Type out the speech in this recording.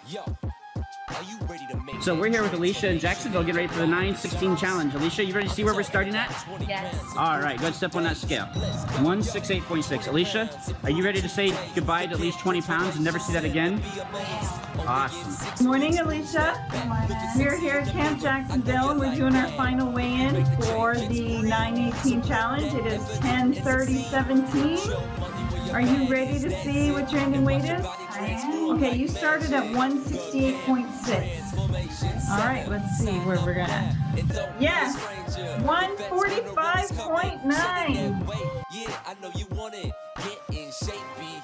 So we're here with Alycia in Jacksonville. Get ready for the 916 challenge. Alycia, you ready to see where we're starting at? Yes. All right, go ahead and step on that scale. 168.6. Alycia, are you ready to say goodbye to at least 20 pounds and never see that again? Awesome. Good morning, Alycia. We're here at Camp Jacksonville, and we're doing our final weigh-in for the 918 challenge. It is 10:30:17. Are you ready to see what your ending weight is? Okay, you started at 168.6. All right, let's see where we're gonna. Yes, 145.9. Yeah, I know you want it. Get in shape,